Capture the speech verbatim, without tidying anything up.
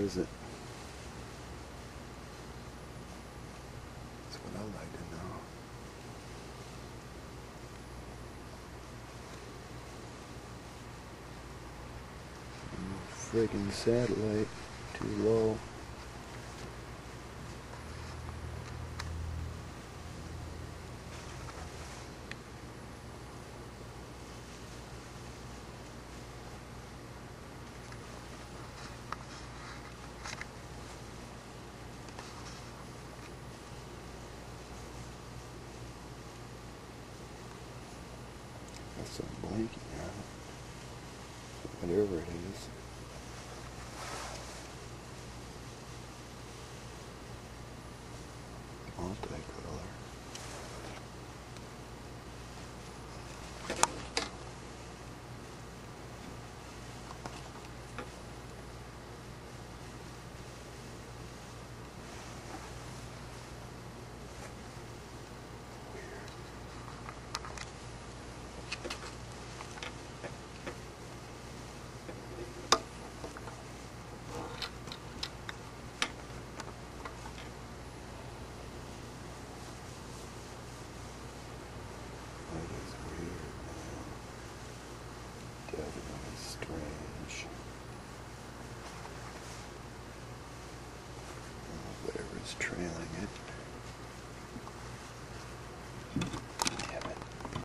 is it? That's what I'd like to know. Friggin' satellite, too low. Got some blinking on it. Whatever it is. Multicolor. Definitely strange. Whatever's trailing it.